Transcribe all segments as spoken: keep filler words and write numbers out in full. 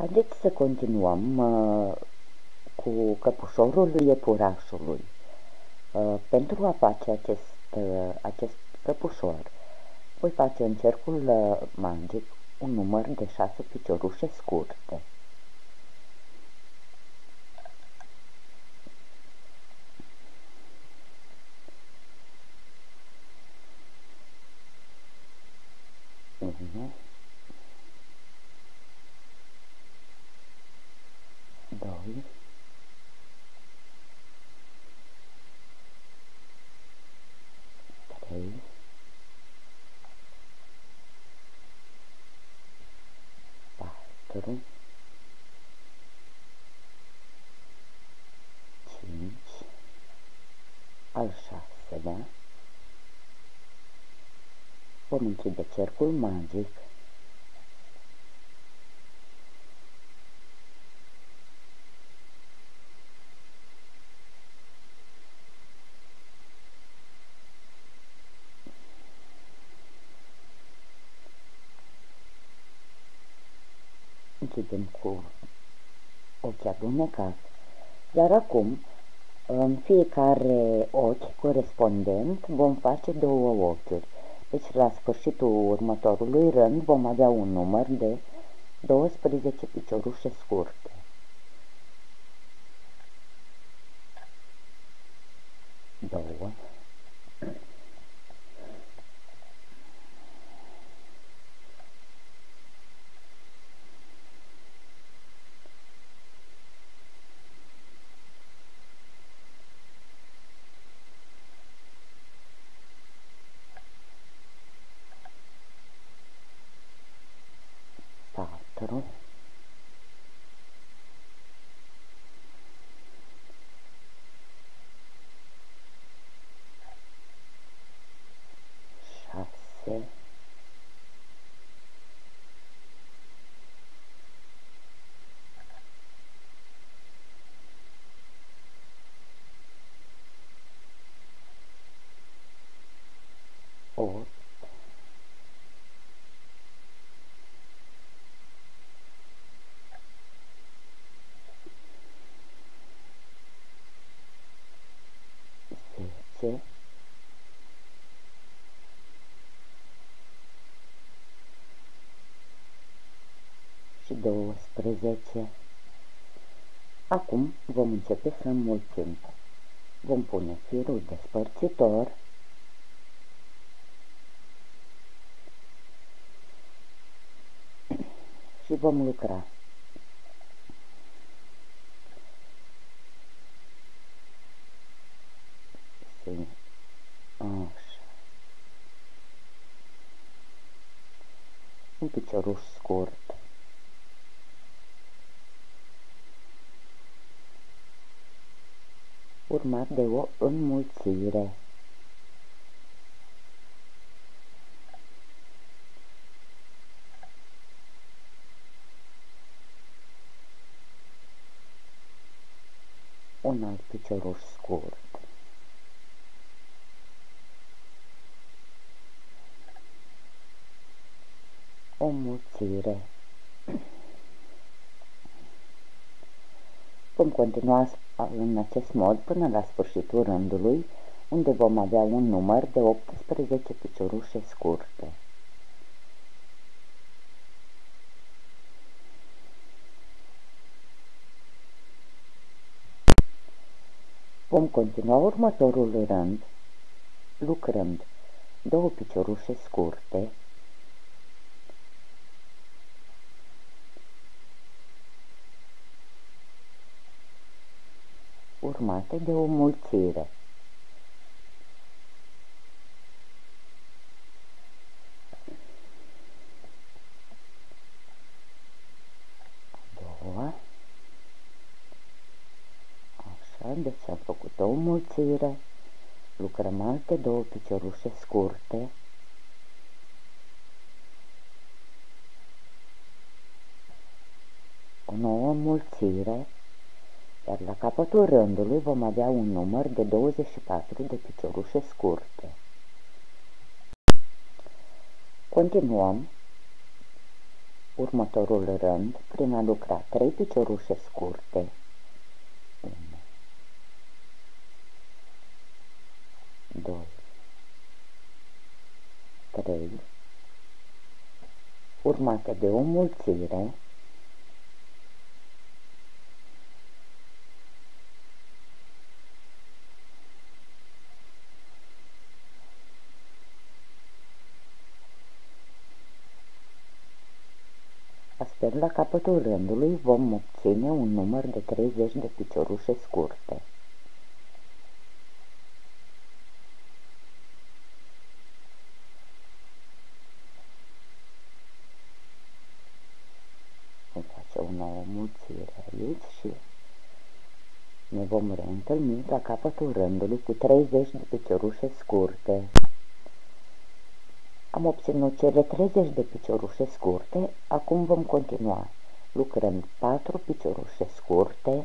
Haideți să continuăm uh, cu căpușorul iepurașului. Uh, pentru a face acest, uh, acest căpușor, voi face în cercul uh, magic un număr de șase piciorușe scurte. unu, doi, trei, patru, cinci, al șaselea. Vom închide cercul magic. Închidem cu ochii alunecați. Iar acum, în fiecare ochi corespondent, vom face două ochiuri. Deci, la sfârșitul următorului rând, vom avea un număr de douăsprezece piciorușe scurte. Două. Patru. Șase. Opt. Zece. Și douăsprezece. Acum vom începe să înmulțim. Vom pune firul despărțitor și vom lucra. Așa. Un picioruș scurt. Urmat de o înmulțire. Un alt picioruș scurt. O înmulțire. Vom continua în acest mod până la sfârșitul rândului, unde vom avea un număr de optsprezece piciorușe scurte. Vom continua următorul rând, lucrând două piciorușe scurte, urmate de o mulțire. A doua. Așa, deci am făcut o mulțire, lucrăm alte două piciorușe scurte, o nouă mulțire, iar la capătul rândului vom avea un număr de douăzeci și patru de piciorușe scurte. Continuăm următorul rând prin a lucra trei piciorușe scurte, unu, doi, trei, urmate de o mulțire, astfel la capătul rândului vom obține un număr de treizeci de piciorușe scurte. Vom face o nouă mulțire aici și ne vom reîntâlni la capătul rândului cu treizeci de piciorușe scurte. Am obținut cele treizeci de piciorușe scurte, acum vom continua lucrând patru piciorușe scurte,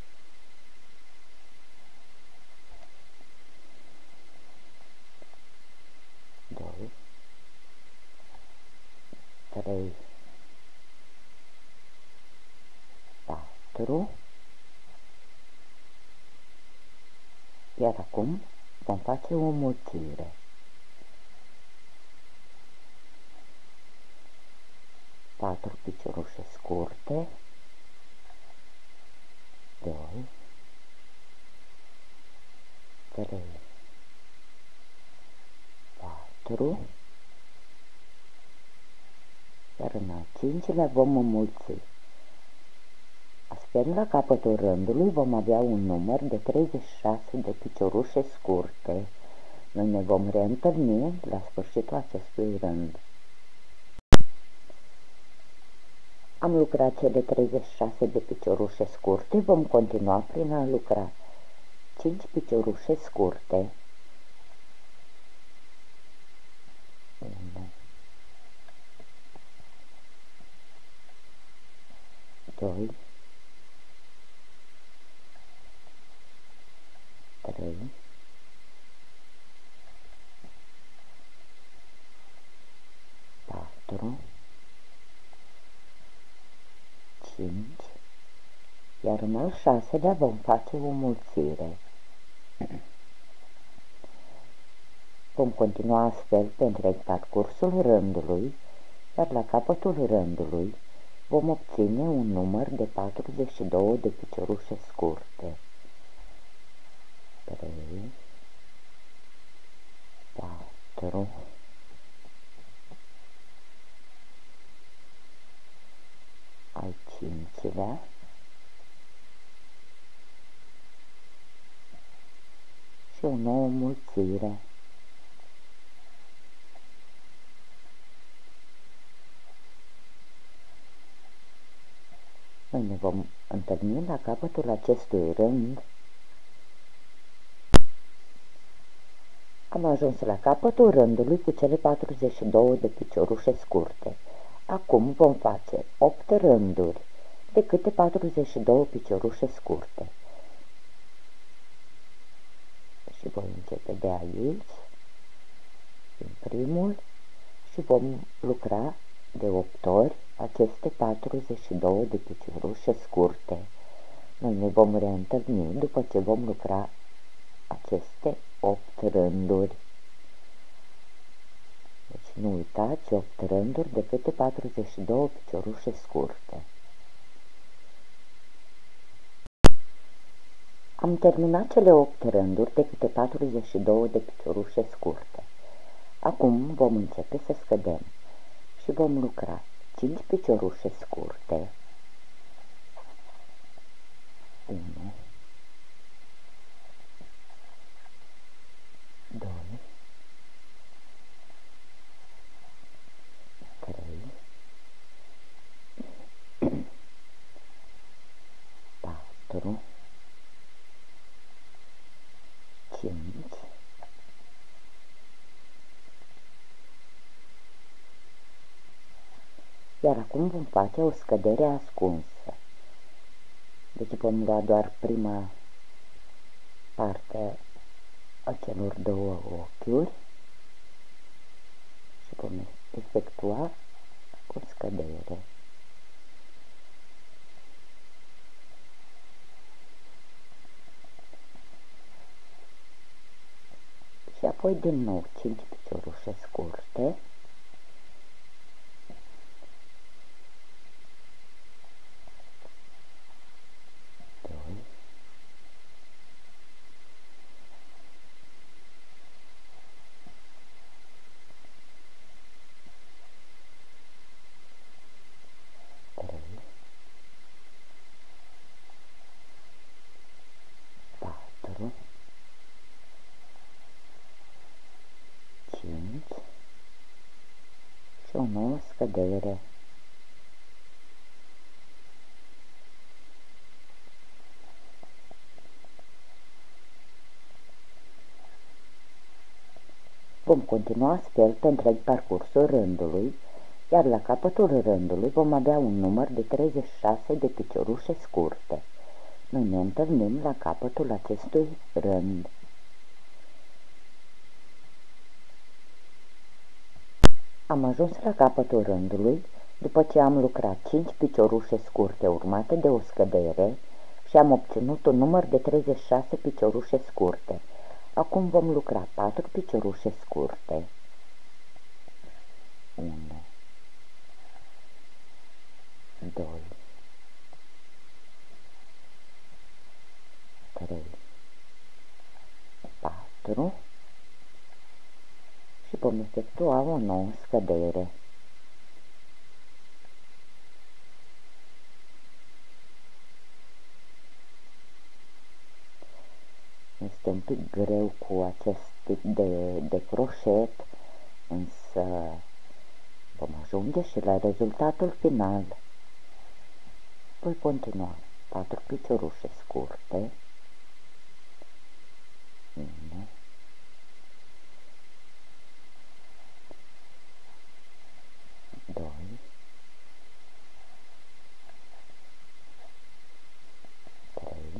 doi, trei, patru, iar acum vom face o mulțire. patru piciorușe scurte, doi, trei, patru, iar în al cincilea vom înmulți. Astfel, la capătul rândului vom avea un număr de treizeci și șase de piciorușe scurte. Noi ne vom reîntâlni la sfârșitul acestui rând. Am lucrat cele treizeci și șase de piciorușe scurte, vom continua prin a lucra cinci piciorușe scurte. unu, doi, trei, patru, cinci, iar în al șaselea vom face o mulțire. Vom continua astfel pe întreg parcursul rândului, iar la capătul rândului vom obține un număr de patruzeci și două de piciorușe scurte. trei, patru, al cincilea, și o nouă mulțire. Noi ne vom întâlni la capătul acestui rând. Am ajuns la capătul rândului cu cele patruzeci și două de piciorușe scurte. Acum vom face opt rânduri de câte patruzeci și două piciorușe scurte. Și voi începe de aici, din primul, și vom lucra de opt ori aceste patruzeci și două de piciorușe scurte. Noi ne vom reîntâlni după ce vom lucra aceste opt rânduri. Deci nu uitați, opt rânduri de câte patruzeci și două piciorușe scurte. Am terminat cele opt rânduri de câte patruzeci și două de piciorușe scurte. Acum vom începe să scădem și vom lucra cinci piciorușe scurte. unu, doi, trei, patru, cinci, iar acum vom face o scădere ascunsă. Deci vom lua doar prima parte a celor două ochiuri și vom efectua o scădere. Apoi din nou cinci piciorușe scurte, doi, trei, patru, cinci și o nouă scădere. Vom continua astfel pe întreg parcursul rândului, iar la capătul rândului vom avea un număr de treizeci și șase de piciorușe scurte. Noi ne întâlnim la capătul acestui rând. Am ajuns la capătul rândului după ce am lucrat cinci piciorușe scurte urmate de o scădere și am obținut un număr de treizeci și șase piciorușe scurte. Acum vom lucra patru piciorușe scurte. unu, doi, trei, patru și vom efectua o nouă scădere. Este un pic greu cu acest tip de, de croșet, însă vom ajunge și la rezultatul final. Voi continua patru piciorușe scurte, unu, doi, trei,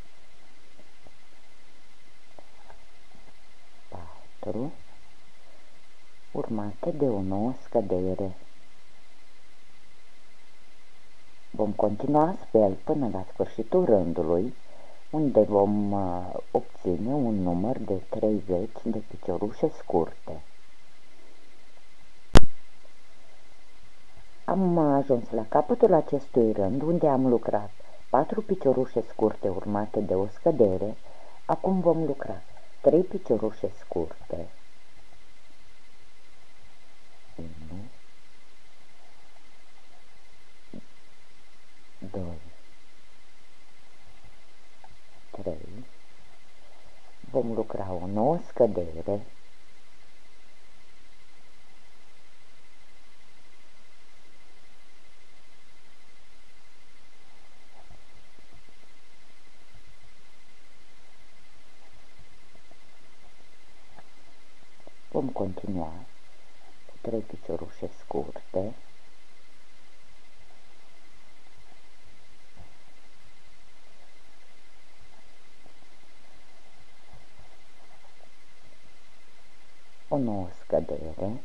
patru, urmate de o nouă scădere. Vom continua astfel până la sfârșitul rândului, unde vom uh, obține un număr de treizeci de piciorușe scurte. Am ajuns la capătul acestui rând, unde am lucrat patru piciorușe scurte urmate de o scădere. Acum vom lucra trei piciorușe scurte. unu, doi, trei, vom lucra o nouă scădere, vom continua cu trei piciorușe scurte, o nouă scădere,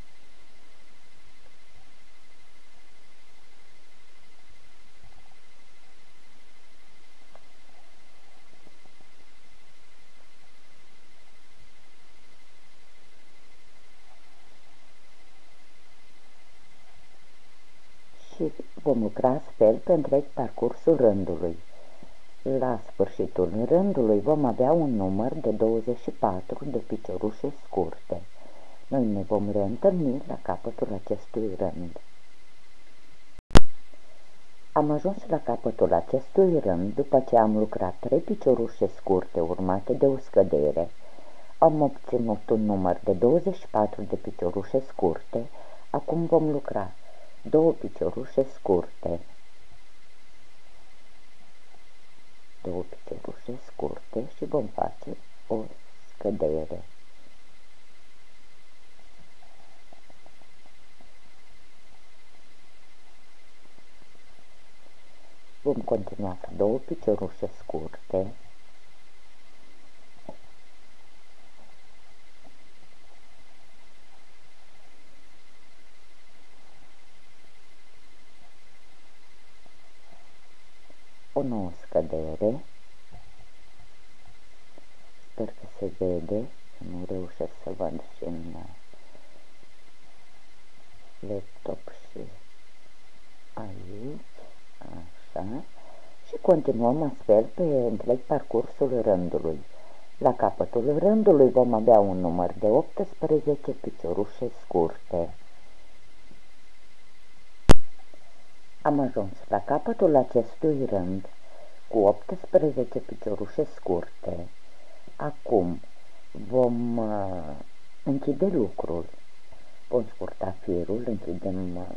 și vom lucra astfel pe întreg parcursul rândului. La sfârșitul rândului vom avea un număr de douăzeci și patru de piciorușe scurte. Noi ne vom reîntâlni la capătul acestui rând. Am ajuns la capătul acestui rând după ce am lucrat trei piciorușe scurte urmate de o scădere. Am obținut un număr de douăzeci și patru de piciorușe scurte. Acum vom lucra două piciorușe scurte. Două piciorușe scurte și vom face o scădere. Vom continua cu două piciorușe scurte, o nouă scădere, sper că se vede, Nu reușesc să văd și în laptop și aici, așa, și continuăm astfel pe întreg parcursul rândului. La capătul rândului vom avea un număr de optsprezece piciorușe scurte. Am ajuns la capătul acestui rând cu optsprezece piciorușe scurte. Acum vom uh, închide lucrul. Vom scurta firul, închidem uh,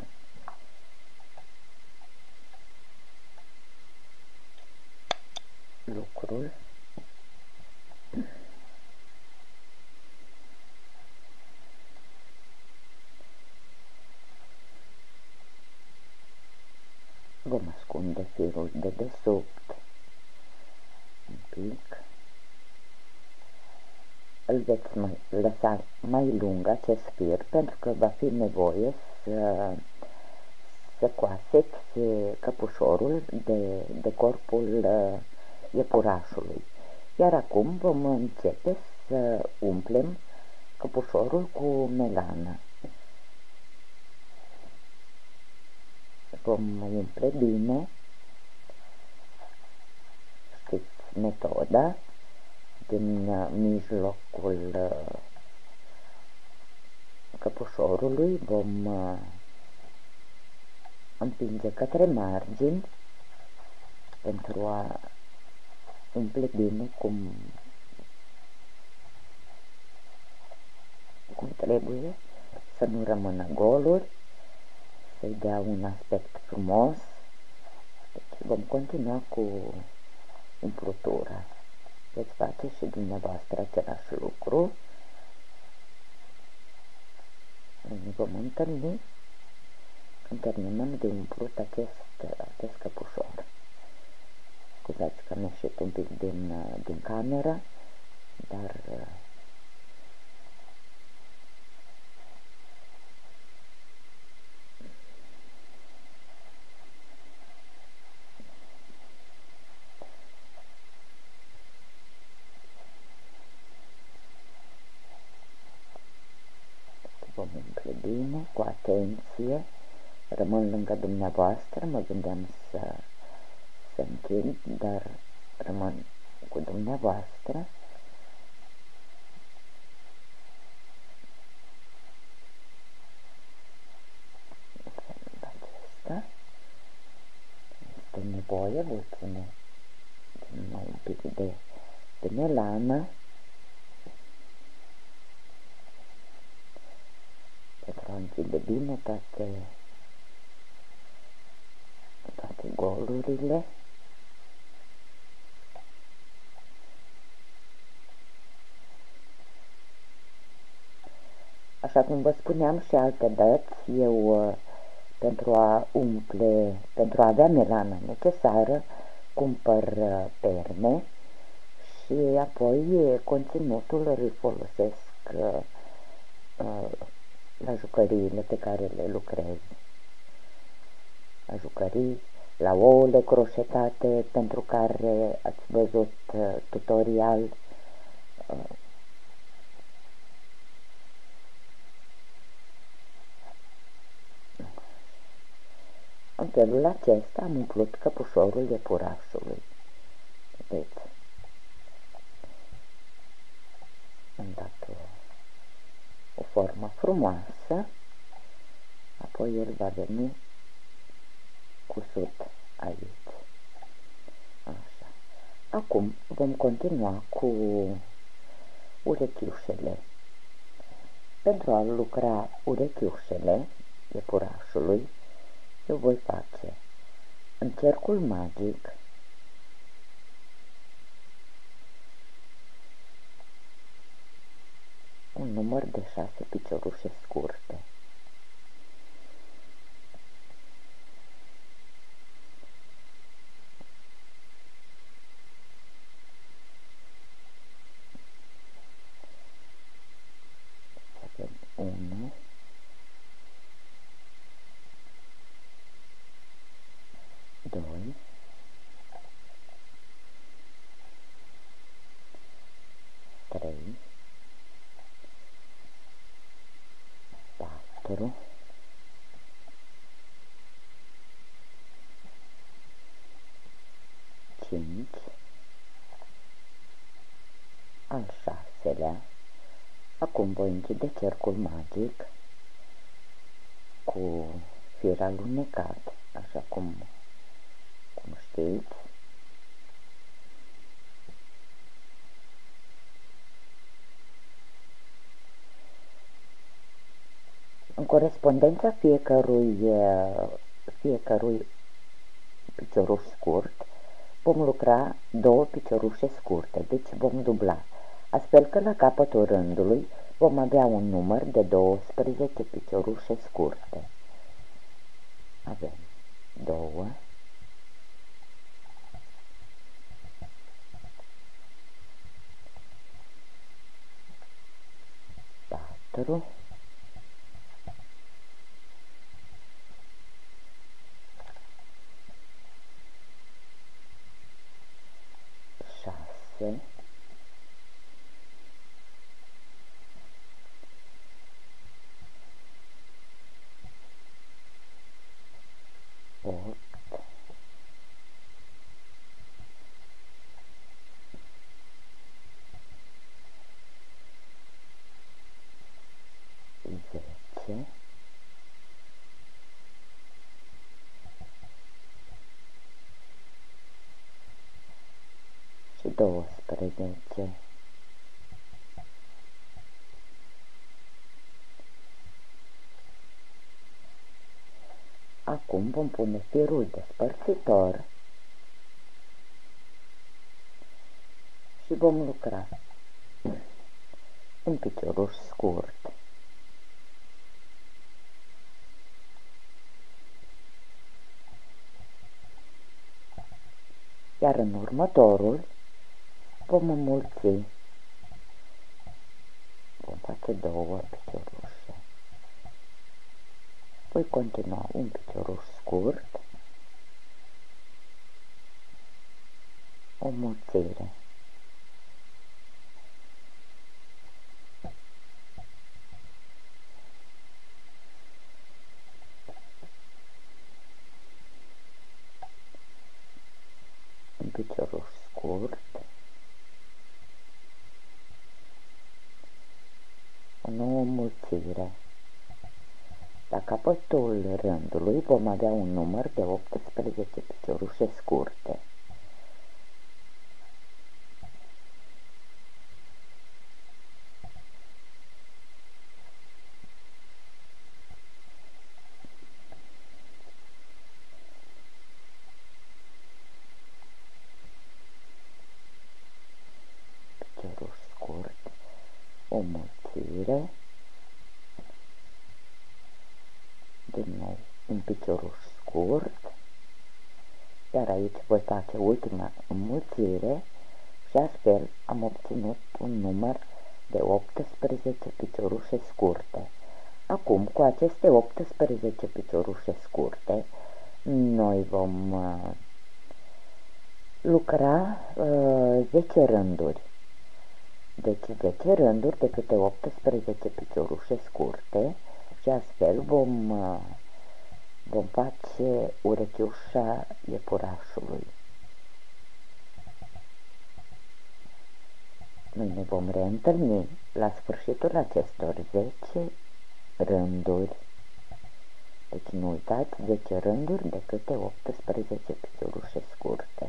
lucrul. Vom ascunde firul de desubt un pic. Îl veți mai lăsa mai lung acest fir pentru că va fi nevoie să, să coaseți căpușorul de, de corpul uh, iepurașului. Iar acum vom începe să umplem căpușorul cu melană. Vom umple bine, știți metoda, din mijlocul căpușorului vom împinge către margini pentru a umple bine cum, cum trebuie, să nu rămână goluri, să-i dea un aspect frumos. Deci vom continua cu umplutura. Veți face și dumneavoastră același lucru. Ne vom întâlni când terminăm de umplut acest, acest căpușor. Scuzați că am ieșit un pic din, din cameră, dar vom umple bine, cu atenție, rămân lângă dumneavoastră, mă gândeam să, să închid, dar rămân cu dumneavoastră. În felul acesta este nevoie, voi pune din nou un pic de, de melană pentru a închide bine toate, toate golurile. Așa cum vă spuneam și alte dăți, eu pentru a umple, pentru a avea melana necesară, cumpăr perme și apoi conținutul îl folosesc la jucăriile pe care le lucrez. La jucării, la ouăle croșetate pentru care ați văzut tutorial. În felul acesta am umplut căpușorul iepurașului. Vedeți? Am dat o, o formă frumoasă, apoi el va veni cusut aici. Așa. Acum vom continua cu urechiușele. Pentru a lucra urechiușele iepurașului, eu voi face în cercul magic un număr de șase piciorușe scurte. Avem unu, doi, trei, patru, cinci, al șaselea. Acum voi închide cercul magic cu fir alunecat, așa cum, cum știți. În corespondența fiecărui, fiecărui picioruș scurt vom lucra două piciorușe scurte, deci vom dubla, astfel că la capătul rândului vom avea un număr de douăsprezece piciorușe scurte. Avem două, patru, șase, opt, zece, și douăsprezece. Acum vom pune firul despărțitor și vom lucra un picioruș scurt, iar în următorul vom înmulți, vom face două piciorușe. Voi continua un picioruș scurt, o mulțire, un picioruș scurt, o nouă mulțire. La capătul rândului vom avea un număr de optsprezece piciorușe scurte. Picioruș scurt, o mulțire, din nou un picioruș scurt, iar aici voi face ultima înmulțire și astfel am obținut un număr de optsprezece piciorușe scurte. Acum, cu aceste optsprezece piciorușe scurte, noi vom uh, lucra uh, zece rânduri. Deci zece rânduri de câte optsprezece piciorușe scurte și astfel vom, uh, vom face urechiușa iepurașului. Noi ne vom reîntâlni la sfârșitul acestor zece rânduri. Deci nu uitați, zece rânduri de câte optsprezece piciorușe scurte.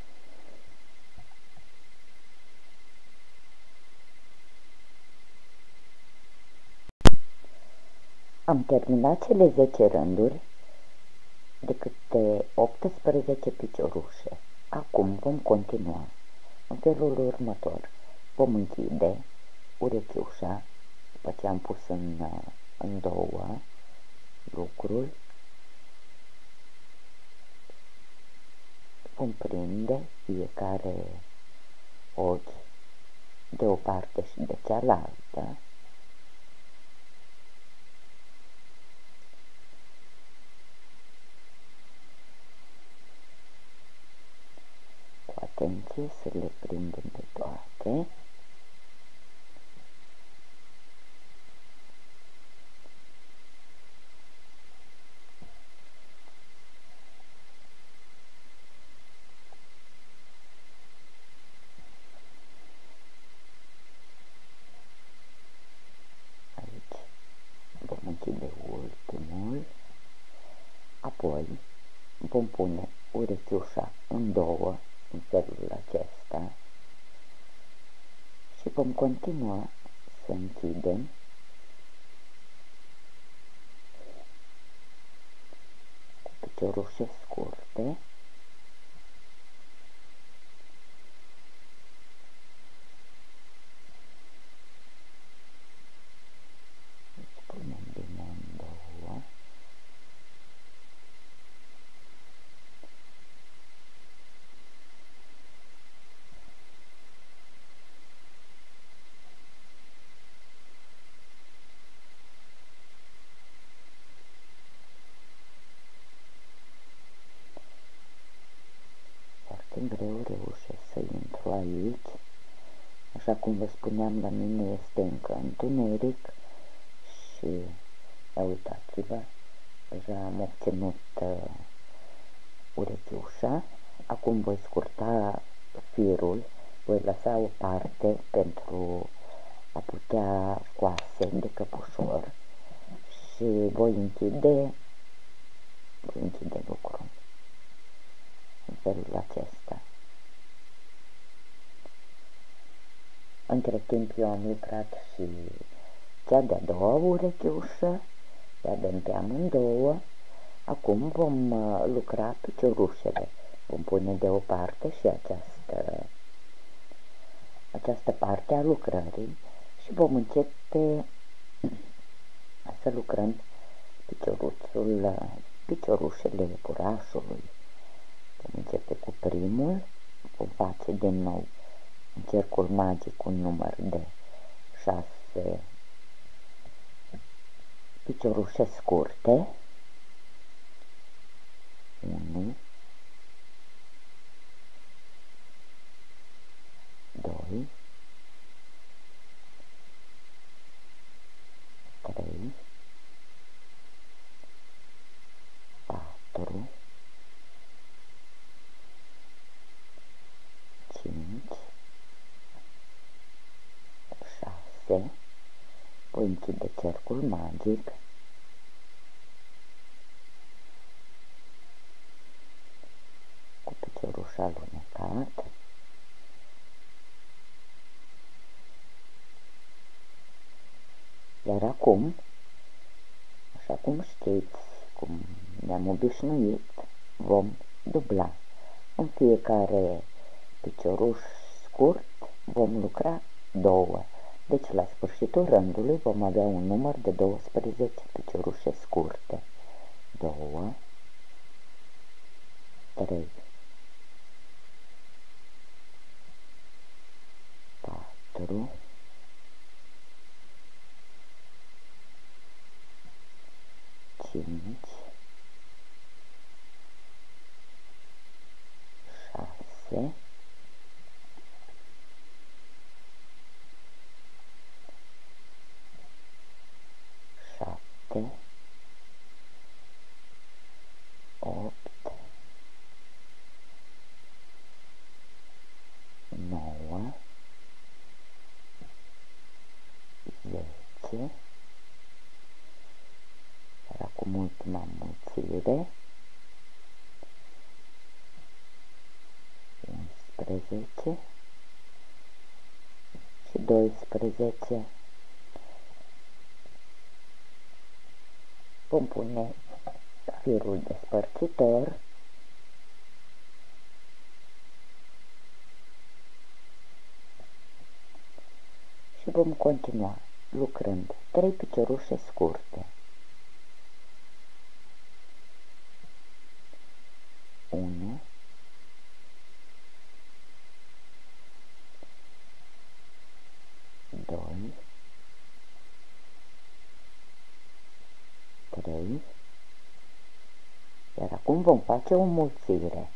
Am terminat cele zece rânduri de câte optsprezece piciorușe. Acum vom continua în felul următor. Vom închide urechiușa după ce am pus în, în două lucrul. Vom prinde fiecare ochi de o parte și de cealaltă. Cu atenție să le prindem pe toate. doi, vom pune urechiușa în două, în felul acesta, și vom continua să închidem cu piciorușe scurte. Deci punem din nou în două. Foarte greu reușesc să intru aici. Așa cum vă spuneam, la mine este încă întuneric și ia uitați-vă, deja am obținut uh, urechiușa. Acum voi scurta firul, voi lăsa o parte pentru a putea scoase de căpușor și voi închide, voi închide lucrul în felul acesta. Între timp eu am lucrat și cea de-a doua urechiușă, le avem pe amândouă. Acum vom lucra piciorușele. Vom pune deoparte și această, această parte a lucrării și vom începe să lucrăm picioruțul, piciorușele iepurașului. Vom începe cu primul, vom face din nou în cercul magic un număr de șase piciorușe scurte. unu, doi, trei, patru, cinci, șase, voi închide cercul magic, cu picioruș alunecat, iar acum, așa cum știți, cum ne-am obișnuit, vom dubla. În fiecare picioruș scurt vom lucra două. Deci la sfârșitul rândului vom avea un număr de douăsprezece piciorușe scurte. doi, trei, patru, cinci, șase, șapte, opt, nouă, zece, iar acum ultima înmulțire, unsprezece și doisprezece. Vom pune firul despărțitor și vom continua lucrând trei piciorușe scurte. unu, doi, trei, iar acum vom face o înmulțire.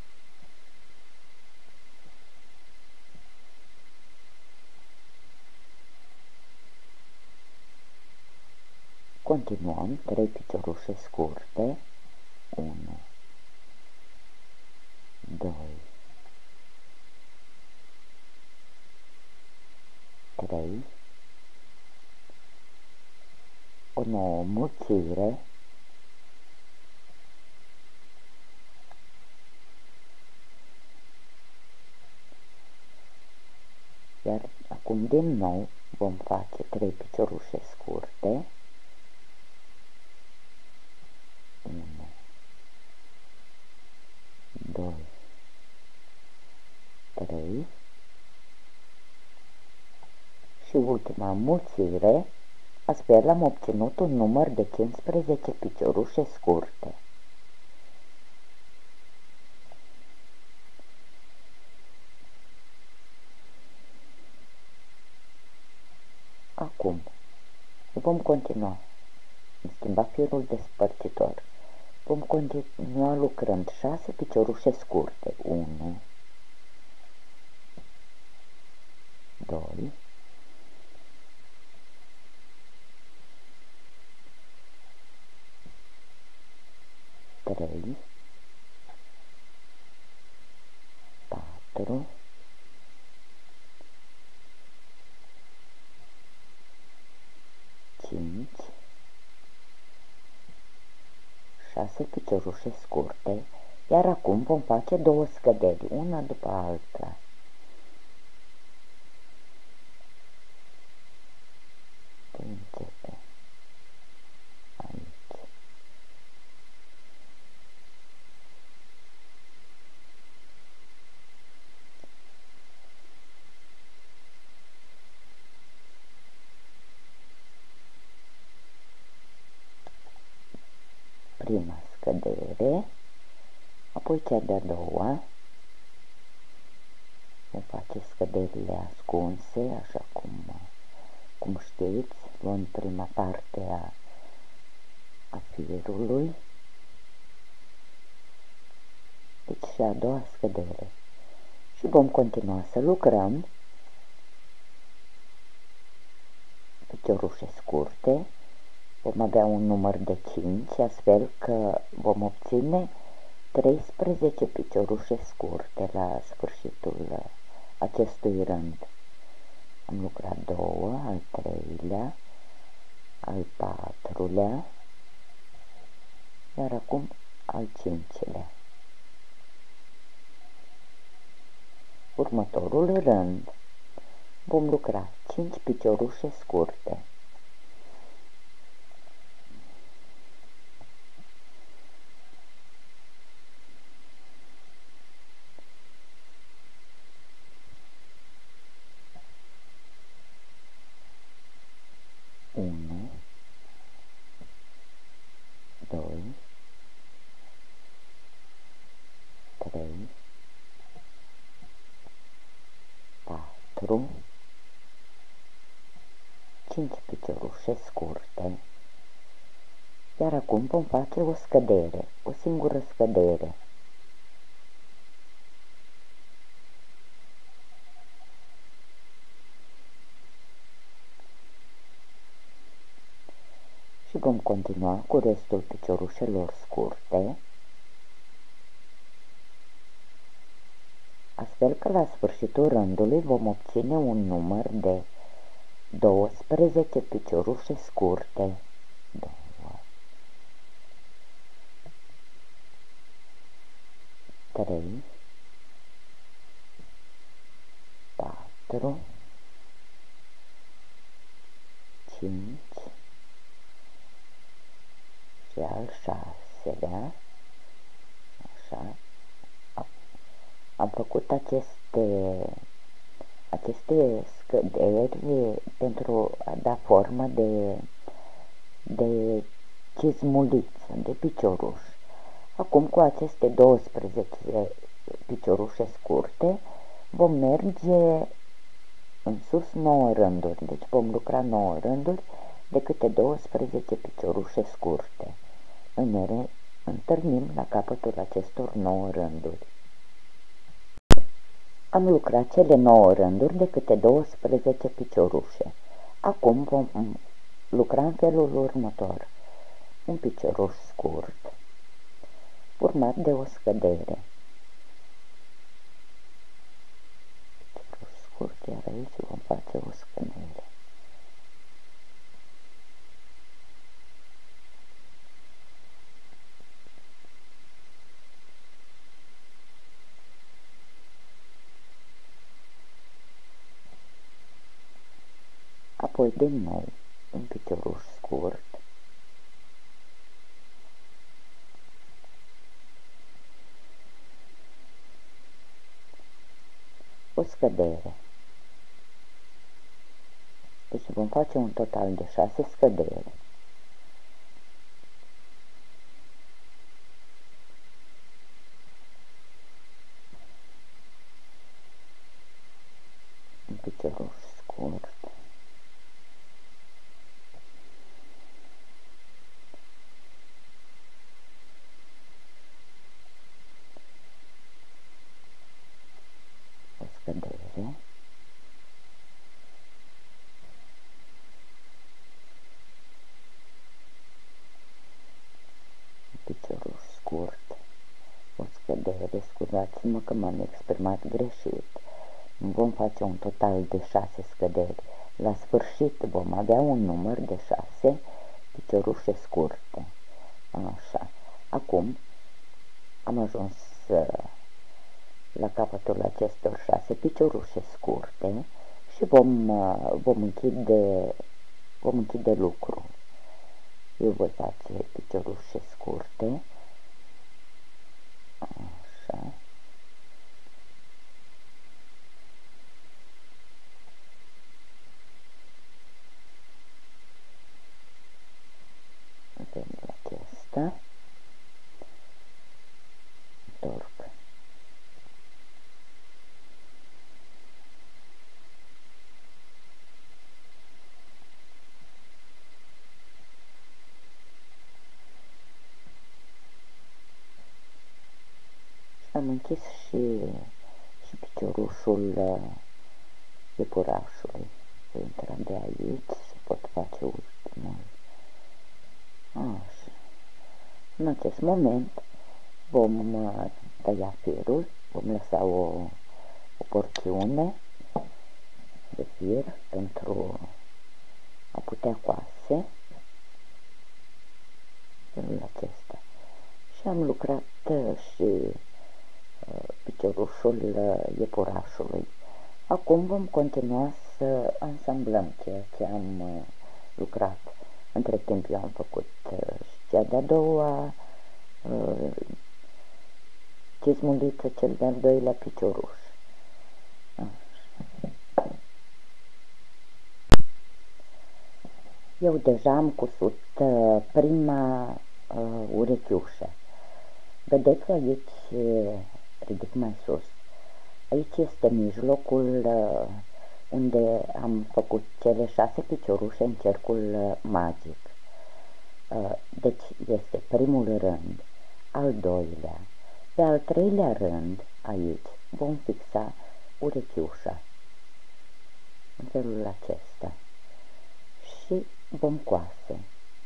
Continuăm trei piciorușe scurte, unu, doi, trei, o nouă înmulțire acum din nou vom face trei piciorușe scurte, unu, doi, trei și ultima înmulțire, astfel am obținut un număr de cincisprezece piciorușe scurte. Acum vom continua, am schimbat firul despărțitor, vom continua lucrând șase piciorușe scurte, unu, doi, trei, patru, cinci, șase piciorușe scurte, iar acum vom face două scăderi, una după alta. Voi începe aici. Prima scădere, apoi cea de-a doua, vom face scăderile ascunse, așa cum, cum știți, luând prima parte a, a firului, deci și a doua scădere. Și vom continua să lucrăm piciorușe scurte, vom avea un număr de cinci, astfel că vom obține treisprezece piciorușe scurte la sfârșitul acestui rând. Am lucrat două, al treilea, al patrulea, iar acum al cincilea. Următorul rând vom lucra cinci piciorușe scurte. unu, doi, trei, patru, cinci piciorușe scurte, iar acum vom face o scădere, o singură scădere. Și vom continua cu restul piciorușelor scurte, astfel că la sfârșitul rândului vom obține un număr de douăsprezece piciorușe scurte. doi, trei, patru, cinci și al șaselea. Așa. Am făcut aceste, aceste scăderi pentru a da formă de, de cizmuliță, de picioruș. Acum cu aceste douăsprezece piciorușe scurte vom merge în sus nouă rânduri, deci vom lucra nouă rânduri de câte douăsprezece piciorușe scurte. Ne întâlnim la capătul acestor nouă rânduri. Am lucrat cele nouă rânduri de câte douăsprezece piciorușe. Acum vom lucra în felul următor. Un picioruș scurt, urmat de o scădere. Picioruș scurt, iar aici vom face o scădere. apoi din nou un picioruș scurt, o scădere. Deci vom face un total de șase scăderi. Un picioruș scurt. O scădere. Picioruș scurt, o scădere, scuzați-mă că m-am exprimat greșit. Vom face un total de șase scăderi. La sfârșit vom avea un număr de șase piciorușe scurte. Așa. Acum am ajuns la capătul acestor șase piciorușe scurte și vom, vom închide, vom închide lucrul. Eu voi face piciorușe scurte, așa, în felul acesta, întorc. Am închis și, și piciorușul iepurașului. Voi intra de aici și pot face ultimul. Așa. În acest moment vom tăia firul, vom lăsa o, o porțiune de fir pentru a putea coase felul acesta. Și am lucrat și piciorușul iepurașului. Acum vom continua să ansamblăm ceea ce am lucrat. Între timp eu am făcut și cea de-a doua cizmuliță, cel de-al doilea picioruș. Eu deja am cusut prima urechiușă. Vedeți aici, ridic mai sus, aici este mijlocul unde am făcut cele șase piciorușe în cercul magic. Deci este primul rând, al doilea, pe al treilea rând, aici, vom fixa urechiușa în felul acesta și vom coase.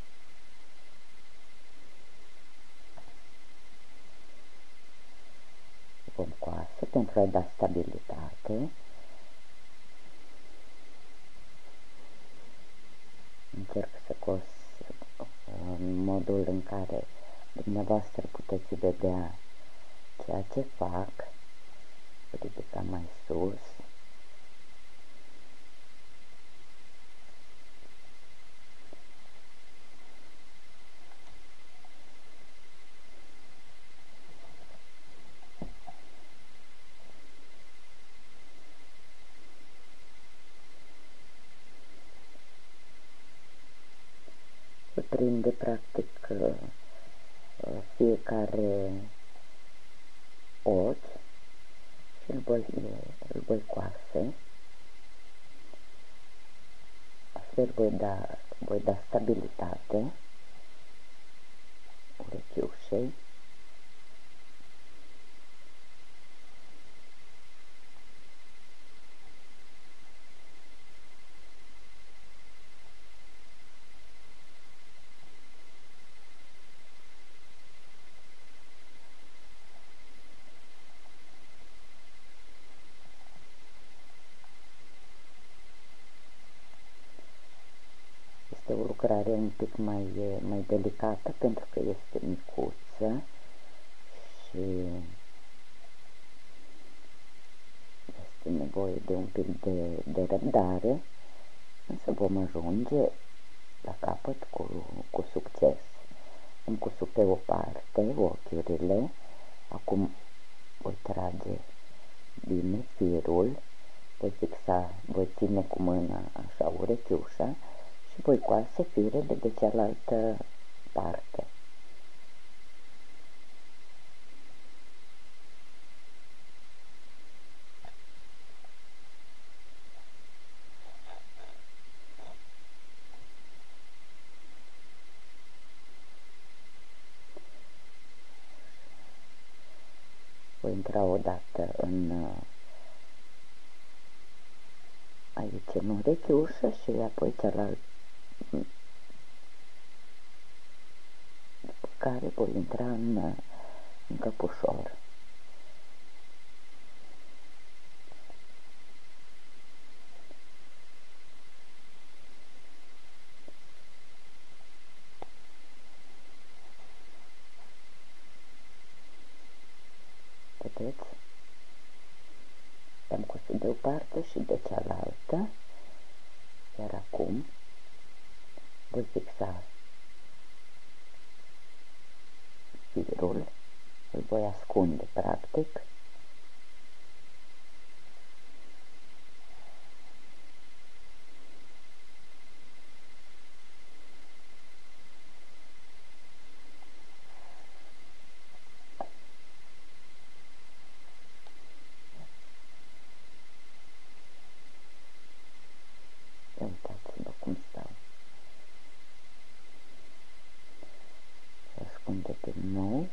Vom coase pentru a da stabilitate. Încerc să cos în modul în care dumneavoastră puteți vedea ceea ce fac. Ridica mai sus. Prinde practic fiecare ochi și îl voi, îl voi coase. Astfel voi da, voi da stabilitate urechiușei. Este o lucrare un pic mai, mai delicată pentru că este micuță și este nevoie de un pic de, de răbdare, însă vom ajunge la capăt cu, cu succes. Îmi cusut pe o parte ochiurile, acum voi trage bine firul, voi fixa, voi ține cu mâna așa urechiușa și voi coase firele de cealaltă parte. Voi intra odată în aici în urechiușă și apoi cealaltă, după care voi intra în, în căpușor. Vedeți? Am cusut de o parte și de cealaltă, iar acum voi fixa firul, îl voi ascunde practic uitați-vă cum stau. Se ascunde din nou.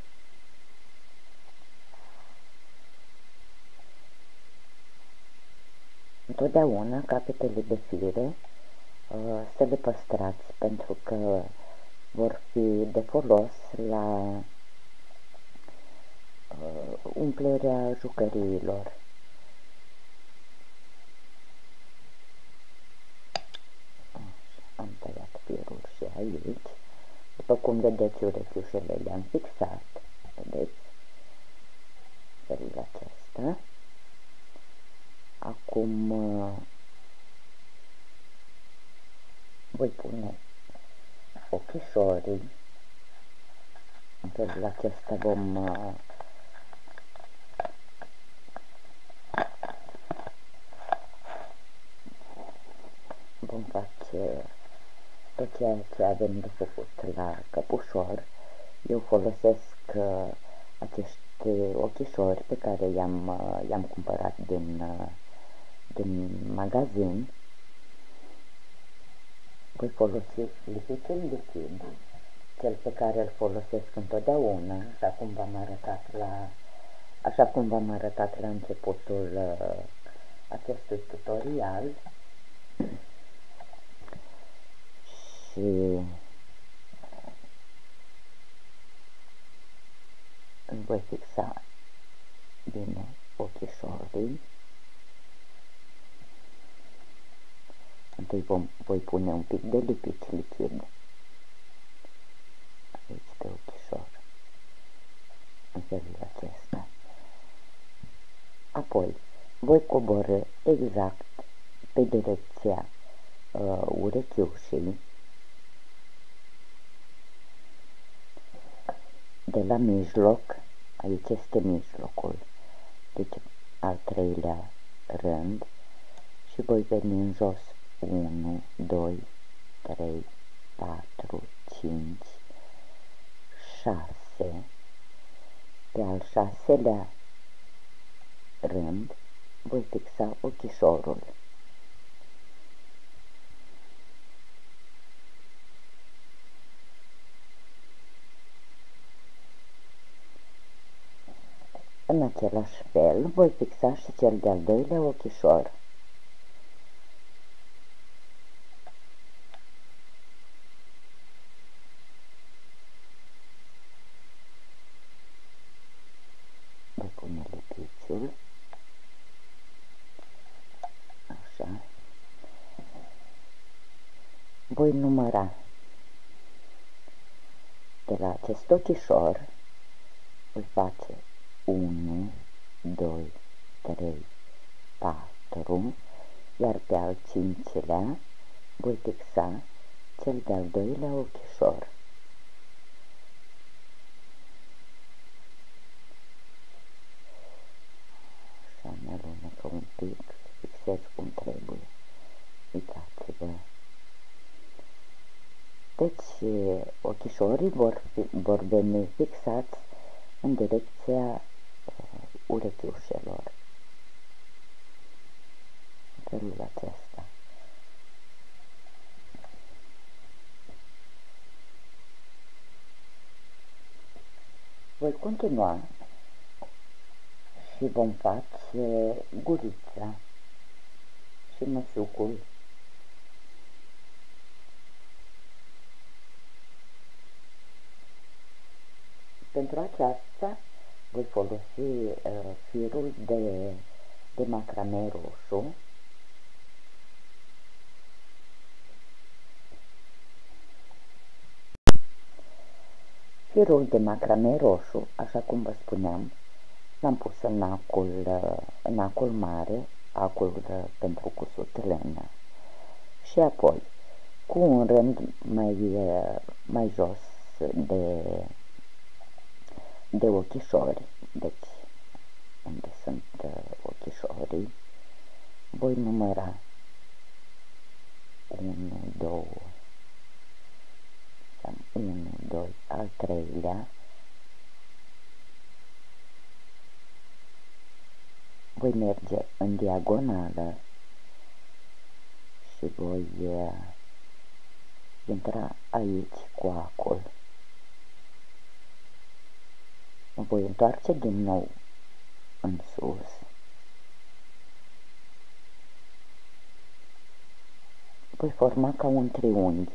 Întotdeauna capetele de fire să le păstrați, pentru că vor fi de folos la umplerea jucăriilor. Am tăiat firul și aici. După cum vedeți, urechiușele le-am fixat. Vedeți? Felul acesta. Acum voi pune ochișorii. În felul acesta vom vom face tot ceea ce avem de făcut la căpușor. Eu folosesc acești ochișori pe care i-am i-am cumpărat din, din magazin. Voi folosi lipicul lichid, cel pe care îl folosesc întotdeauna, așa cum v-am arătat la, așa cum v-am arătat la începutul uh, acestui tutorial. Și îmi voi fixa bine ochișorii. Întâi vom, voi pune un pic de lipici lichid aici pe ochișor, în felul acesta. Apoi voi coborî exact pe direcția uh, urechiușii, de la mijloc, aici este mijlocul, deci al treilea rând, și voi veni în jos unu, doi, trei, patru, cinci, șase. Pe al șaselea rând voi fixa ochișorul. În același fel voi fixa și cel de-al doilea ochișor. Voi pune lipiciul. Așa. Voi număra de la acest ochișor, voi face unu, doi, trei, patru, iar pe al cincilea voi fixa cel de-al doilea ochișor. Așa, ne alunecă un pic, fixez cum trebuie. Uitați-vă. Deci, ochișorii vor, fi, vor veni fixați în direcția uh, urechiușelor. În felul acesta. Voi continua și vom face gurița și măsucul. Pentru aceasta voi folosi uh, firul de, de macrame roșu. Firul de macrame roșu, așa cum vă spuneam, l-am pus în acul, în acul mare, acul pentru cusut lână. Și apoi, cu un rând mai, mai jos de, de ochișori, deci unde sunt ochișorii, voi număra unu, doi, unu, doi, al treilea, voi merge în diagonală și voi uh, intra aici cu acul. Mă voi întoarce din nou în sus. Voi forma ca un triunghi.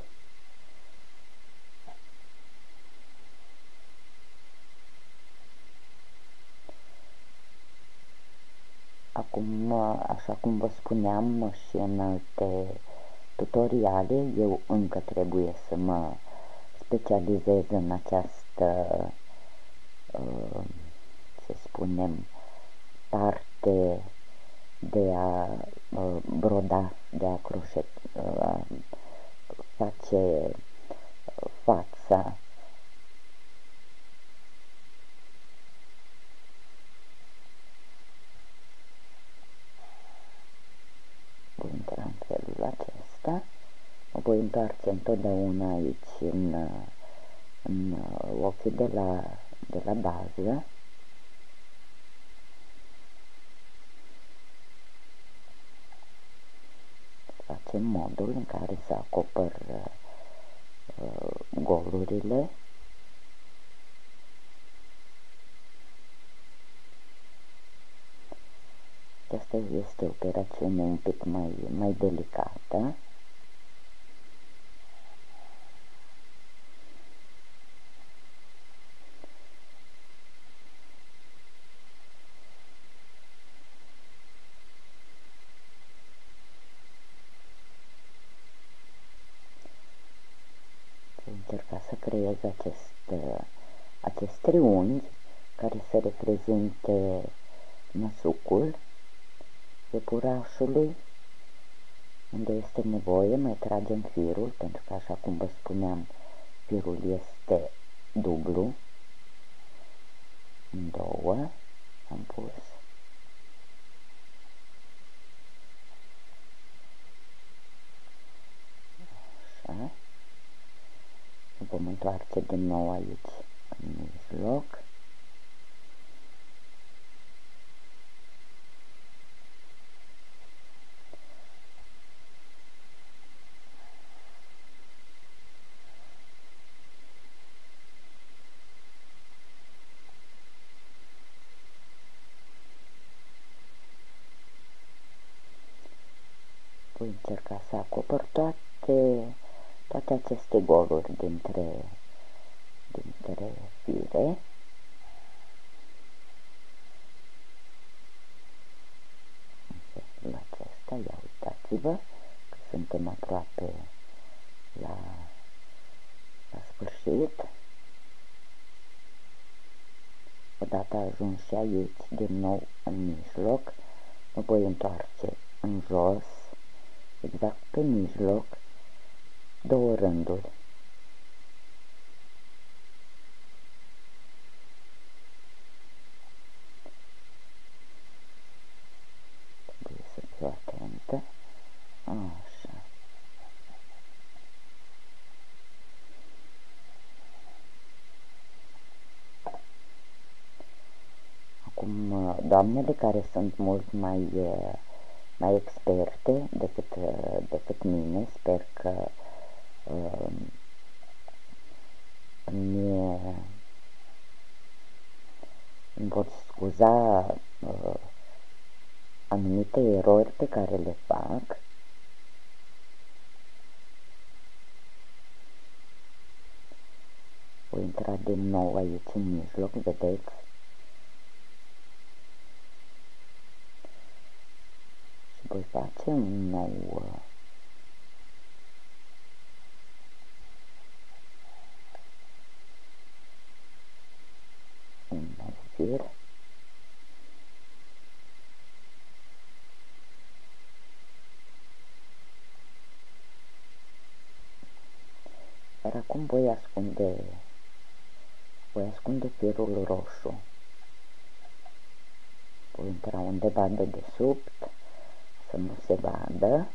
Acum, așa cum vă spuneam și în alte tutoriale, eu încă trebuie să mă specializez în această, să spunem, parte de a broda, de a croșet, face fața. Voi intra în felul acesta, mă voi întoarce întotdeauna aici în, în ochiul de la, de la bază. Facem modul în care să acopăr uh, golurile. Asta este o operațiune un pic mai, mai delicată. Voi încerca să creez acest, acest triunghi care să reprezinte măsucul iepurașului. Unde este nevoie, mai tragem firul, pentru că, așa cum vă spuneam, firul este dublu. În două am pus. Așa. Vom întoarce din nou aici, în mijloc. Voi încerca să acopăr toate, toate aceste goluri dintre, dintre fire. În felul acesta, ia uitați-vă că suntem aproape la, la sfârșit. Odată ajuns și aici, din nou în mijloc, mă voi întoarce în jos, exact pe mijloc, două rânduri. Trebuie să fiu atentă. Așa. Acum, doamnele care sunt mult mai, mai experte decât, decât mine, sper că uh, îmi, îmi vor scuza uh, anumite erori pe care le fac. Voi intra din nou aici în mijloc, vedeți? Și voi face un nou uh, un nou fir. Iar acum voi ascunde voi ascunde firul roșu. Voi intra undeva de desubt, să nu se vadă.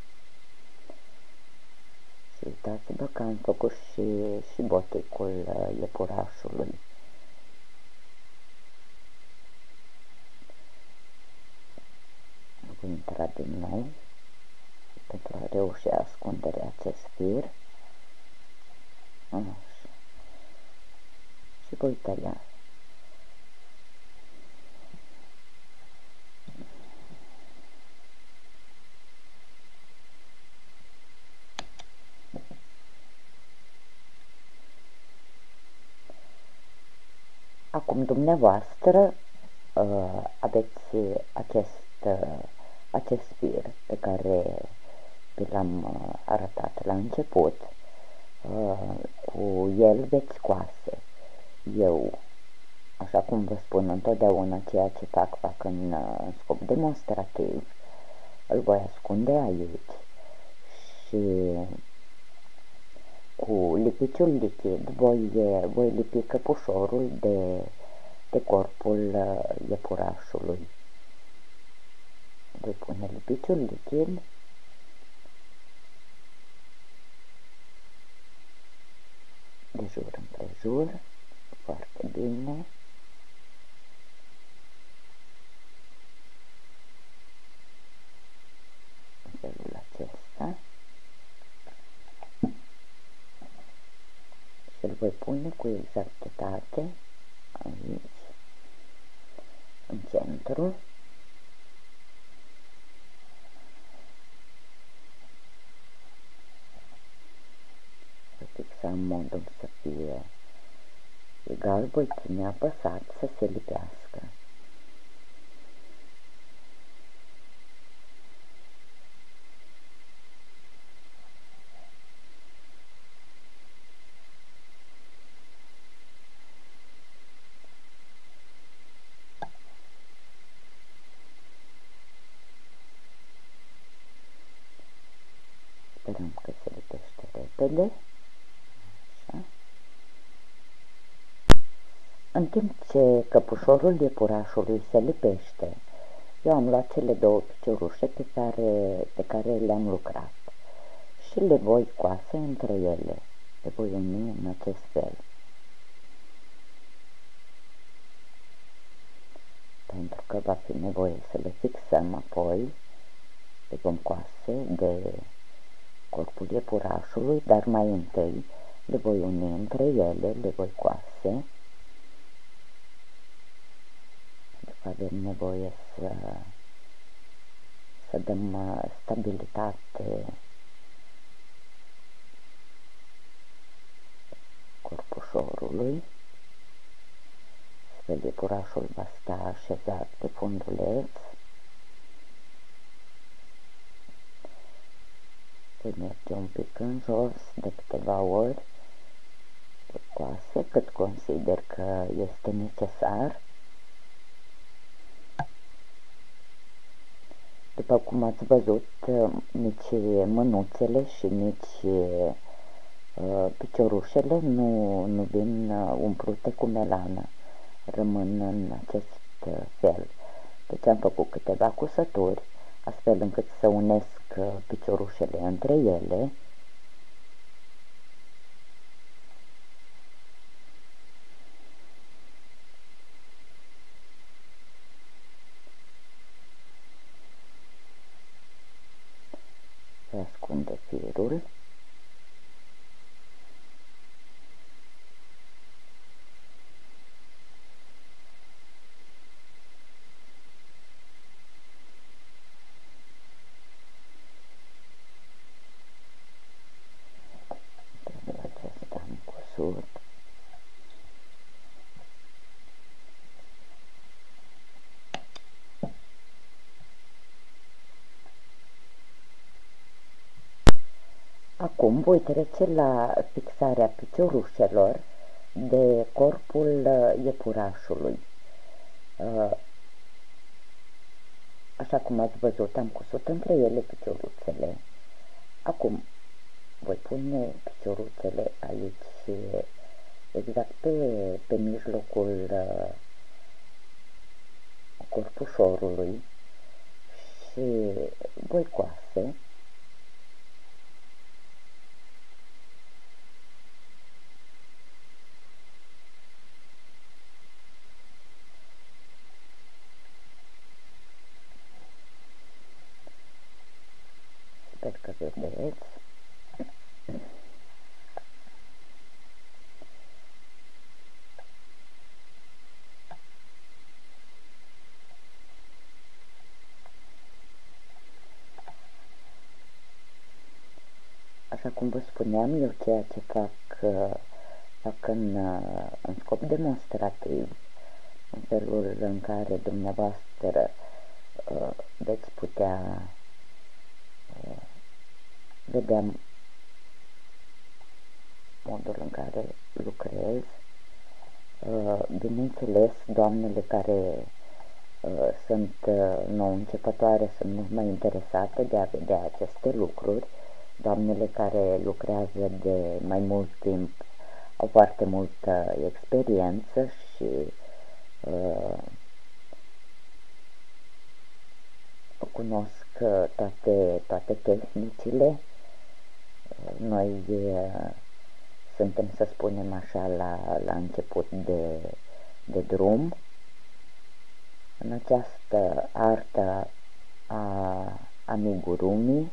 Și uitați-vă că am făcut și, și boticul iepurașului. Voi intra din nou pentru a reuși ascunderea acest fir. Așa. Și voi tăia. Acum dumneavoastră uh, aveți acest, uh, acest fir pe care vi l-am uh, arătat la început. Uh, cu el veți scoase. Eu, așa cum vă spun întotdeauna, ceea ce fac, fac în, în scop demonstrativ, îl voi ascunde aici și cu lipiciul lichid voi, voi lipi căpușorul de, de corpul iepurașului. Voi pune lipiciul lichid de jur împrejur, foarte bine. În felul acesta. Și îl voi pune cu exactitate aici, în centru. Voi fixa în modul să fie egal, voi ține apăsat să se lipească. Sperăm că se lipește repede. Așa. În timp ce căpușorul iepurașului se lipește, eu am luat cele două piciorușe pe care, pe care le-am lucrat și le voi coase între ele. Le voi uni în acest fel. Pentru că va fi nevoie să le fixăm apoi, le vom coase de corpul iepurașului, dar mai întâi le voi uni între ele, le voi coase. Avem nevoie să, să dăm stabilitate corpușorului. Astfel iepurașul va sta așezat pe funduleț. Voi merge un pic în jos de câteva ori, voi coase cât consider că este necesar. După cum ați văzut, nici mânuțele și nici uh, piciorușele nu, nu vin umplute cu melană, rămân în acest fel. Deci am făcut câteva cusături, astfel încât să unesc piciorușele între ele. Se ascunde firul. Felul acesta am cusut. Acum voi trece la fixarea piciorușelor de corpul iepurașului. Așa cum ați văzut, am cusut între ele picioruțele. Acum voi pune picioruțele aici, exact pe, pe mijlocul corpușorului și voi coase. Sper că vedeți. Așa cum vă spuneam, eu ceea ce fac, fac în, în scop demonstrativ, în felul în care dumneavoastră veți putea vedea modul în care lucrez. Bineînțeles, doamnele care sunt nou începătoare sunt mult mai interesate de a vedea aceste lucruri. Doamnele care lucrează de mai mult timp au foarte multă experiență și uh, cunosc toate, toate tehnicile. Noi uh, suntem, să spunem așa, la, la început de, de drum în această artă a amigurumi.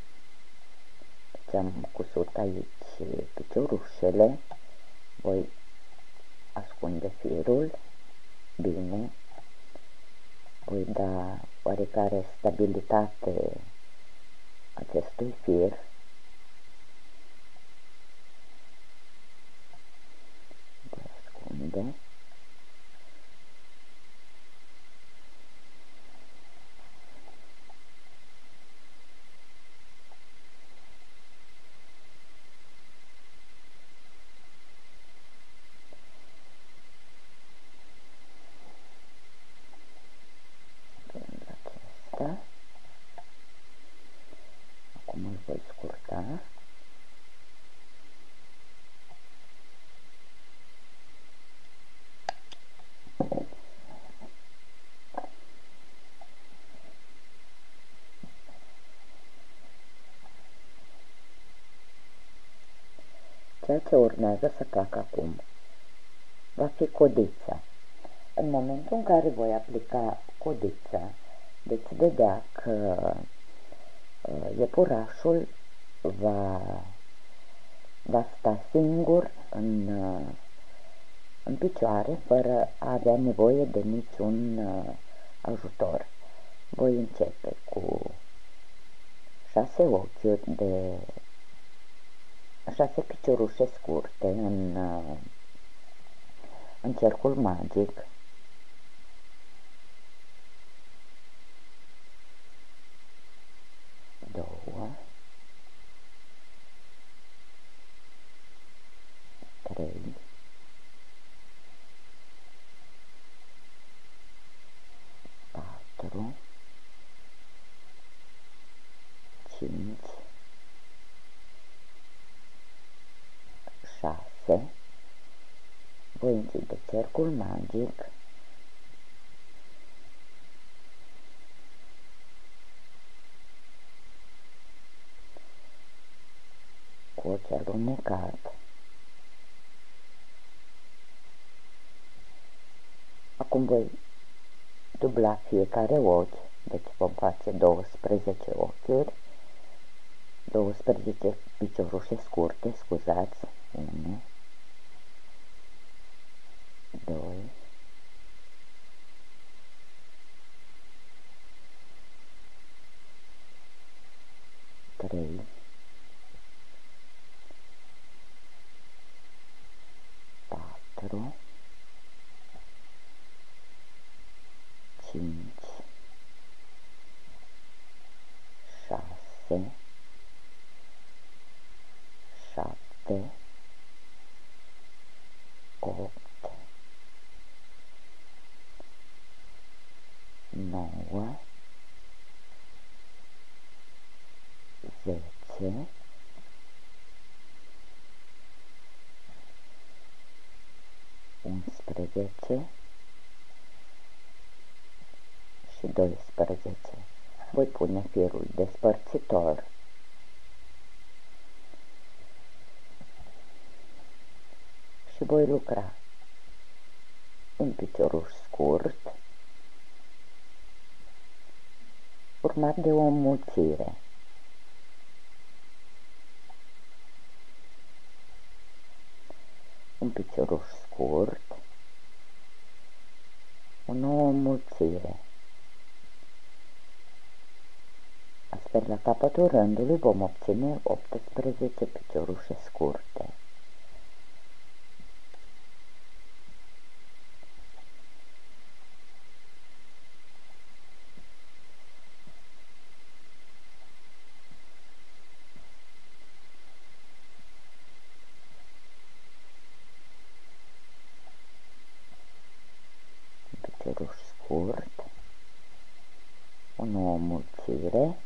Deci am cusut aici piciorușele, voi ascunde firul bine, voi da oarecare stabilitate acestui fir. Voi ascunde. Acum îl voi scurta. Ceea ce urmează să fac acum va fi codița. În momentul în care voi aplica codița, veți vedea că iepurașul va, va sta singur în, în picioare, fără a avea nevoie de niciun ajutor. Voi începe cu șase ochiuri de șase piciorușe scurte în, în cercul magic. Două, trei, patru, cinci, șase, voi închide cercul magic cu ochi alunecat. Acum voi dubla fiecare ochi, deci vom face douăsprezece ochiuri, douăsprezece piciorușe scurte, scuzați, unu, doi, trei, patru, cinci, șase, șapte, opt, nouă, zece, unsprezece și doisprezece. Voi pune firul despărțitor și voi lucra un picioruș scurt urmat de o înmulțire. Un picioruș scurt, o nouă înmulțire. Astfel, la capătul rândului vom obține optsprezece piciorușe scurte. Picioruș scurt, o nouă înmulțire,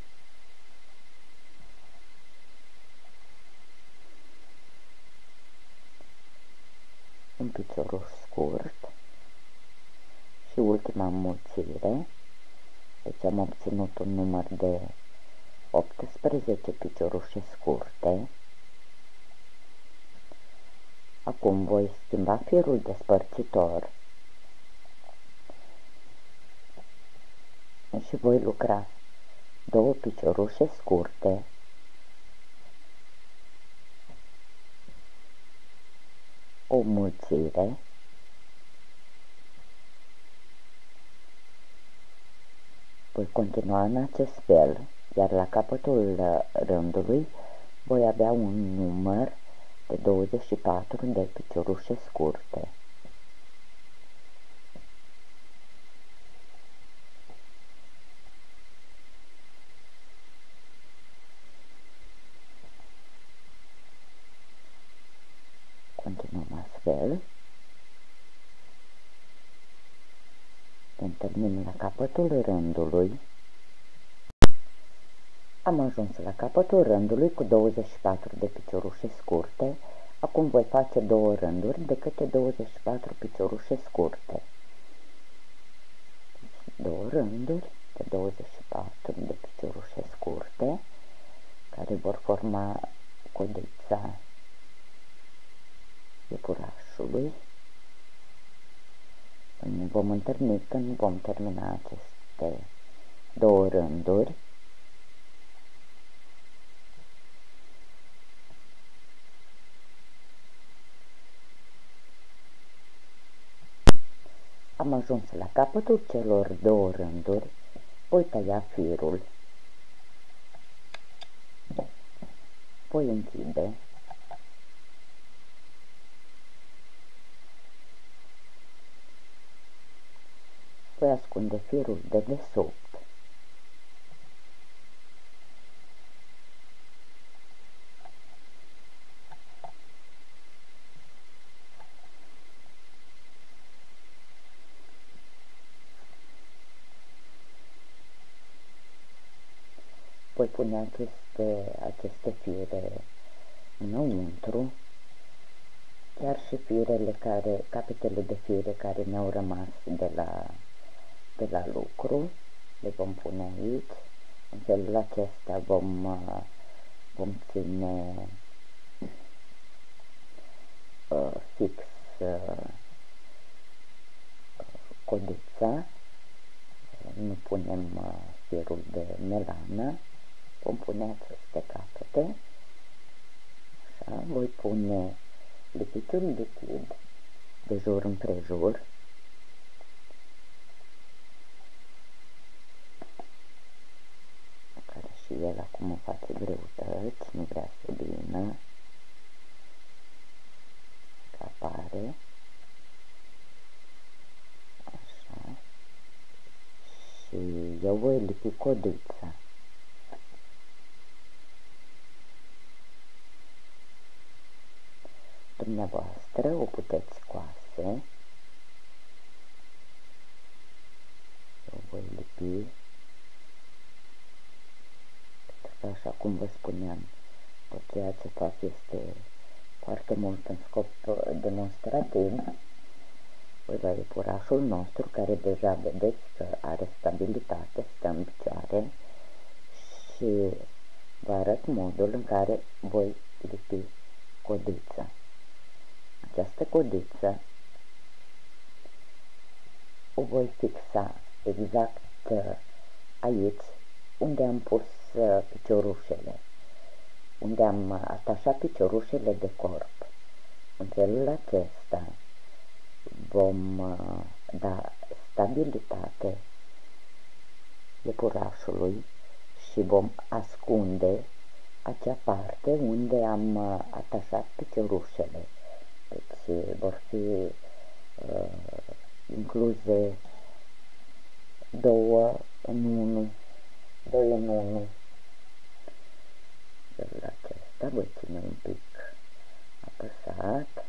un picioruș scurt și ultima înmulțire. Deci am obținut un număr de optsprezece piciorușe scurte. Acum voi schimba firul despărțitor și voi lucra două piciorușe scurte, o înmulțire, voi continua în acest fel, iar la capătul rândului voi avea un număr de douăzeci și patru de piciorușe scurte. Continuăm astfel. Când termin la capătul rândului, am ajuns la capătul rândului cu douăzeci și patru de piciorușe scurte. Acum voi face două rânduri de câte douăzeci și patru piciorușe scurte. Două rânduri de douăzeci și patru de piciorușe scurte, care vor forma codița iepurașului. Ne vom întâlni când vom termina aceste două rânduri. Am ajuns la capătul celor două rânduri, voi tăia firul, voi închide, voi ascunde firul de desubt. voi pune aceste, aceste fire înăuntru, chiar și firele care, capetele de fire care ne-au rămas de la, de la lucru, le vom pune aici. În felul acesta vom, vom ține uh, fix uh, codița. Nu punem uh, firul de melană, vom pune aceste capete. Așa, voi pune lipitul lichid de jur împrejur. Care și el acum îmi face greutăți, nu vrea să vină, că apare. Așa. Și eu voi lipi codița. Dumneavoastră o puteți scoase. Eu voi lipi, pentru că, așa cum vă spuneam, tot ceea ce fac este foarte mult în scop demonstrativ. Voi lua iepurașul nostru, care deja vedeți că are stabilitate, stă în picioare, și vă arăt modul în care voi lipi codița. Această codiță o voi fixa exact aici unde am pus piciorușele, unde am atașat piciorușele de corp. În felul acesta vom da stabilitate iepurașului și vom ascunde acea parte unde am atașat piciorușele. Deci vor fi uh, incluse două în unu, doi în unu. Felul acesta voi ține un pic apăsat.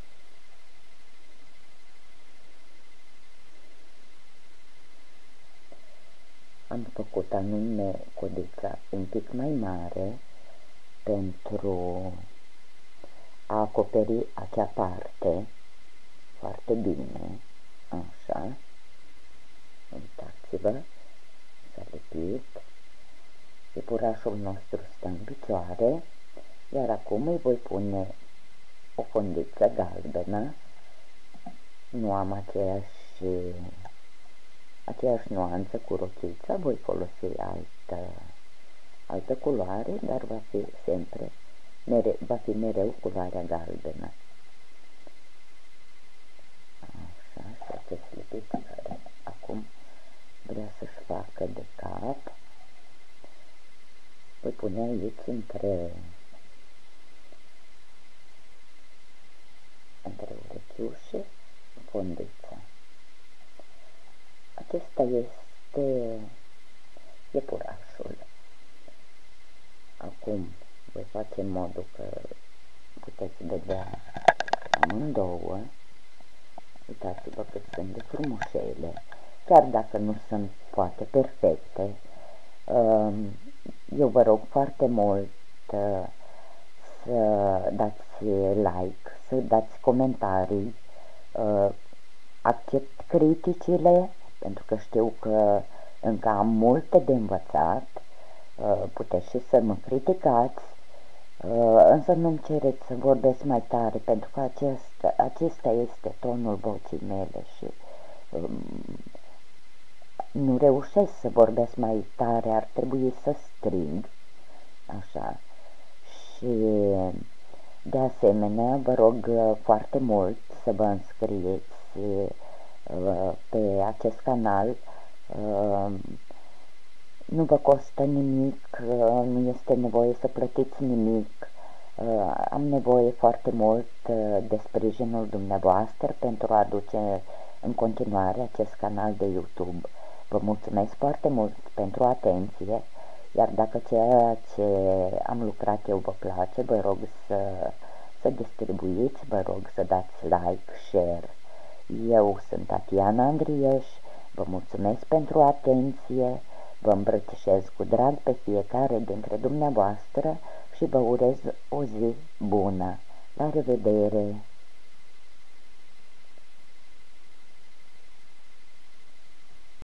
Am făcut anume codița un pic mai mare pentru a acoperi acea parte foarte bine. Așa. Uitați-vă, s-a lipit. Iepurașul nostru stă în picioare, iar acum îi voi pune o fondiță galbenă. Nu am aceeași, aceeași nuanță cu rochița, voi folosi altă, altă culoare, dar va fi sempre Mere, va fi mereu culoarea galbenă. Așa, și acest lipit care acum vrea să-și facă de cap, voi pune aici între între urechiușe fondița. Acesta este iepurașul. Acum voi face în modul că puteți vedea amândouă. Uitați-vă cât sunt de frumușele. Chiar dacă nu sunt poate perfecte, eu vă rog foarte mult să dați like, să dați comentarii, accept criticile, pentru că știu că încă am multe de învățat. Puteți și să mă criticați, însă nu-mi cereți să vorbesc mai tare, pentru că acesta, acesta este tonul vocii mele și um, nu reușesc să vorbesc mai tare, ar trebui să strig, așa. Și de asemenea vă rog foarte mult să vă înscrieți uh, pe acest canal. uh, Nu vă costă nimic, nu este nevoie să plătiți nimic. Am nevoie foarte mult de sprijinul dumneavoastră pentru a aduce în continuare acest canal de YouTube. Vă mulțumesc foarte mult pentru atenție, iar dacă ceea ce am lucrat eu vă place, vă rog să, să distribuiți, vă rog să dați like, share. Eu sunt Tatiana Andrieș, vă mulțumesc pentru atenție. Vă îmbrățișez cu drag pe fiecare dintre dumneavoastră și vă urez o zi bună. La revedere!